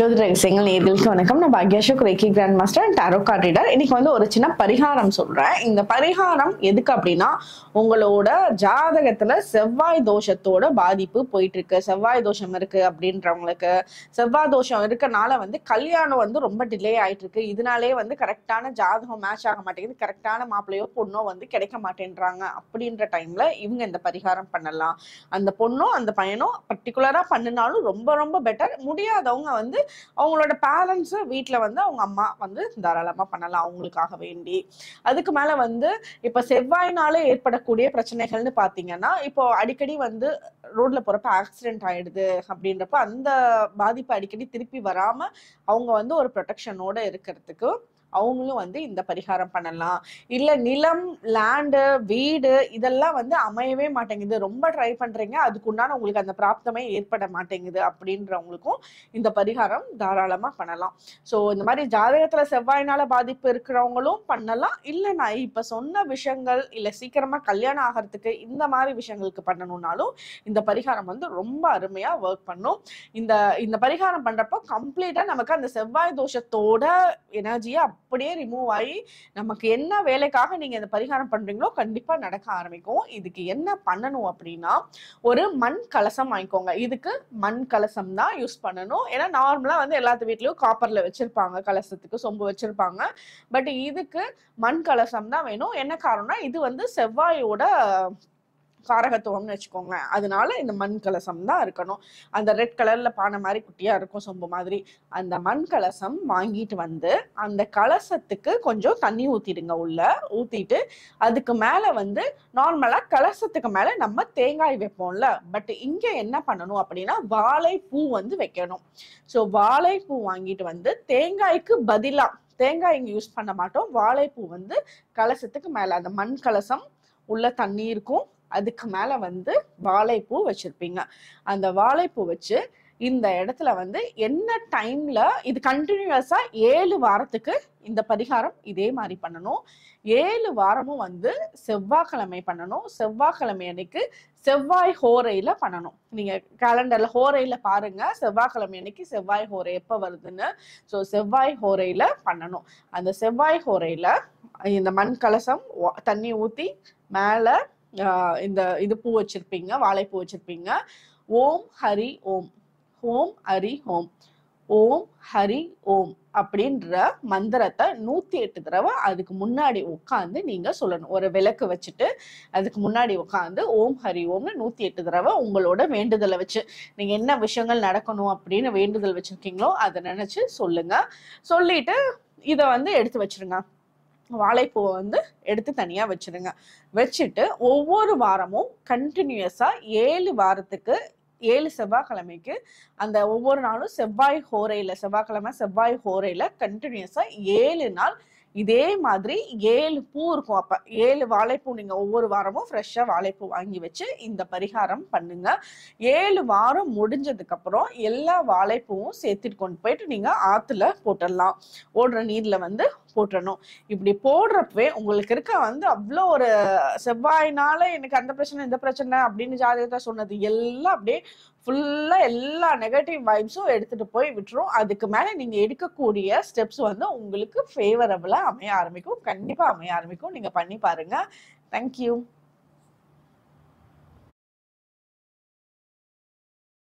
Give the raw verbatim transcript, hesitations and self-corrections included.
ஜோதிட ரகசியங்கள் நேயர்களுக்கு வணக்கம். நான் Bhagyashok reiki grand master and tarot card reader. இன்னைக்கு வந்து ஒரு சின்ன பரிகாரம் சொல்றேன். இந்த பரிகாரம் எதுக்கு அப்படின்னா, உங்களோட ஜாதகத்துல செவ்வாய் தோஷத்தோட பாதிப்பு போயிட்டு இருக்கு, செவ்வாய் தோஷம் இருக்கு அப்படின்றவங்களுக்கு, செவ்வாய் தோஷம் இருக்கனால வந்து கல்யாணம் வந்து ரொம்ப டிலே ஆயிட்டு இருக்கு, இதனாலே வந்து கரெக்டான ஜாதகம் மேட்ச் ஆக மாட்டேங்குது, கரெக்டான மாப்பிள்ளையோ பொண்ணோ வந்து கிடைக்க மாட்டேன்றாங்க அப்படின்ற டைம்ல இவங்க இந்த பரிகாரம் பண்ணலாம். அந்த பொண்ணோ அந்த பையனோ பர்டிகுலரா பண்ணினாலும் ரொம்ப ரொம்ப பெட்டர். முடியாதவங்க வந்து அவங்களோட பேரண்ட்ஸ் வீட்டுல வந்து அவங்க அம்மா வந்து தாராளமா பண்ணலாம் அவங்களுக்காக வேண்டி. அதுக்கு மேல வந்து இப்ப செவ்வாய்னால ஏற்படக்கூடிய பிரச்சனைகள்னு பாத்தீங்கன்னா, இப்போ அடிக்கடி வந்து ரோட்ல போறப்ப ஆக்சிடென்ட் ஆயிடுது அப்படின்றப்ப அந்த பாதிப்பு அடிக்கடி திருப்பி வராம அவங்க வந்து ஒரு ப்ரொடெக்ஷனோட இருக்கிறதுக்கு அவங்களும் வந்து இந்த பரிகாரம் பண்ணலாம். இல்ல நிலம், லேண்டு, வீடு இதெல்லாம் வந்து அமையவே மாட்டேங்குது, ரொம்ப ட்ரை பண்றீங்க, அதுக்கு உண்டான உங்களுக்கு அந்த பிராப்தமே ஏற்பட மாட்டேங்குது அப்படின்றவங்களுக்கும் இந்த பரிகாரம் தாராளமா பண்ணலாம். ஸோ இந்த மாதிரி ஜாதகத்துல செவ்வாய்னால பாதிப்பு இருக்கிறவங்களும் பண்ணலாம். இல்ல நான் இப்ப சொன்ன விஷயங்கள் இல்ல சீக்கிரமா கல்யாணம் ஆகிறதுக்கு இந்த மாதிரி விஷயங்களுக்கு பண்ணணும்னாலும் இந்த பரிகாரம் வந்து ரொம்ப அருமையா ஒர்க் பண்ணும். இந்த இந்த பரிகாரம் பண்றப்போ கம்ப்ளீட்டா நமக்கு அந்த செவ்வாய் தோஷத்தோட எனர்ஜியை அப்படியே ரிமூவ் ஆகி நமக்கு என்ன வேலைக்காக நீங்க இந்த பரிகாரம் பண்றீங்களோ கண்டிப்பா நடக்க ஆரம்பிக்கும். இதுக்கு என்ன பண்ணணும் அப்படின்னா, ஒரு மண் கலசம் வாங்கிக்கோங்க. இதுக்கு மண் கலசம் தான் யூஸ் பண்ணணும். ஏன்னா நார்மலா வந்து எல்லாத்து வீட்லயும் காப்பர்ல வச்சிருப்பாங்க, கலசத்துக்கு சொம்பு வச்சிருப்பாங்க. பட் இதுக்கு மண் கலசம் தான் வேணும். என்ன காரணம்னா, இது வந்து செவ்வாயோட காரகத்துவம்னு வச்சுக்கோங்களேன். அதனால இந்த மண் கலசம் தான் இருக்கணும். அந்த ரெட் கலர்ல பானை மாதிரி குட்டியா இருக்கும், சொம்பு மாதிரி. அந்த மண் கலசம் வாங்கிட்டு வந்து அந்த கலசத்துக்கு கொஞ்சம் தண்ணி ஊத்திடுங்க. உள்ள ஊத்திட்டு அதுக்கு மேல வந்து நார்மலா கலசத்துக்கு மேல நம்ம தேங்காய் வைப்போம்ல, பட் இங்க என்ன பண்ணணும் அப்படின்னா வாழைப்பூ வந்து வைக்கணும். ஸோ வாழைப்பூ வாங்கிட்டு வந்து தேங்காய்க்கு பதிலா, தேங்காய் இங்க யூஸ் பண்ண மாட்டோம், வாழைப்பூ வந்து கலசத்துக்கு மேல, அந்த மண் கலசம் உள்ள தண்ணி இருக்கும், அதுக்கு மேல வந்து வாழைப்பூ வச்சிருப்பீங்க. அந்த வாழைப்பூ வச்சு இந்த இடத்துல வந்து என்ன டைம்ல, இது கண்டினியூஸா ஏழு வாரத்துக்கு இந்த பரிகாரம் இதே மாதிரி பண்ணணும். ஏழு வாரமும் வந்து செவ்வாய்க்கிழமை பண்ணணும். செவ்வாய்க்கிழமை அன்னைக்கு செவ்வாய் ஹோரையில பண்ணணும். நீங்க கேலண்டர்ல ஹோரையில பாருங்க, செவ்வாய்க்கிழமை அன்னைக்கு செவ்வாய் ஹோரை எப்ப வருதுன்னு. ஸோ செவ்வாய் ஹோரையில பண்ணணும். அந்த செவ்வாய் ஹோரையில இந்த மண் கலசம் தண்ணி ஊத்தி மேல ஆஹ் இந்த இது பூ வச்சிருப்பீங்க, வாழைப்பூ வச்சிருப்பீங்க. ஓம் ஹரி ஓம், ஓம் ஹரி ஓம், ஓம் ஹரி ஓம் அப்படின்ற மந்திரத்தை நூத்தி எட்டு தடவை அதுக்கு முன்னாடி உட்காந்து நீங்க சொல்லணும். ஒரு விளக்கு வச்சுட்டு அதுக்கு முன்னாடி உட்காந்து ஓம் ஹரி ஓம்னு நூத்தி எட்டு தடவை உங்களோட வேண்டுதலை வச்சு, நீங்க என்ன விஷயங்கள் நடக்கணும் அப்படின்னு வேண்டுதல் வச்சிருக்கீங்களோ அதை நினைச்சு சொல்லுங்க. சொல்லிட்டு இதை வந்து எடுத்து வச்சிருங்க. வாழைப்பூவை வந்து எடுத்து தனியா வச்சிருங்க. வச்சுட்டு ஒவ்வொரு வாரமும் கண்டினியூஸா ஏழு வாரத்துக்கு, ஏழு செவ்வாய்க்கிழமைக்கு அந்த ஒவ்வொரு நாளும் செவ்வாய் ஹோரையில, செவ்வாய்க்கிழமை செவ்வாய் ஹோரையில கண்டினியூஸா ஏழு நாள் இதே மாதிரி ஏழு பூ இருக்கும். அப்ப ஏழு வாழைப்பூ நீங்க ஒவ்வொரு வாரமும் ஃப்ரெஷ்ஷா வாழைப்பூ வாங்கி வச்சு இந்த பரிகாரம் பண்ணுங்க. ஏழு வாரம் முடிஞ்சதுக்கு அப்புறம் எல்லா வாழைப்பூவும் சேர்த்துட்டு கொண்டு போயிட்டு நீங்க ஆத்துல போட்டுடலாம். ஓடுற நீர்ல வந்து போட்டுடணும். இப்படி போடுறப்பவே உங்களுக்கு இருக்க வந்து அவ்வளோ ஒரு செவ்வாய்னால எனக்கு அந்த பிரச்சனை இந்த பிரச்சனை அப்படின்னு ஜாதகத்தை சொன்னது எல்லாம் அப்படியே ஃபுல்லா எல்லா நெகட்டிவ் வைப்ஸும் எடுத்துட்டு போய் விட்டுரும். அதுக்கு மேல நீங்க எடுக்கக்கூடிய ஸ்டெப்ஸ் வந்து உங்களுக்கு ஃபேவரபிளா அமைய ஆரம்பிக்கும். கண்டிப்பா அமைய ஆரம்பிக்கும். நீங்க பண்ணி பாருங்க. தேங்க்யூ.